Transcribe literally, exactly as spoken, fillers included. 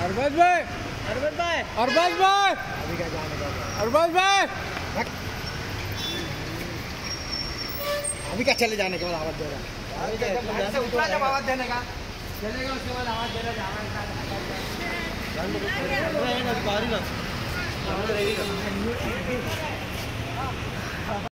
अरबाज भाई, अरबाज भाई, अरबाज भाई, अभी क्या जाने का? अरबाज भाई, अभी क्या चले जाने के बाद आवाज दे रहा? अभी क्या जैसे उतरा जब आवाज देने का चलेगा उसके बाद आवाज देना जाना।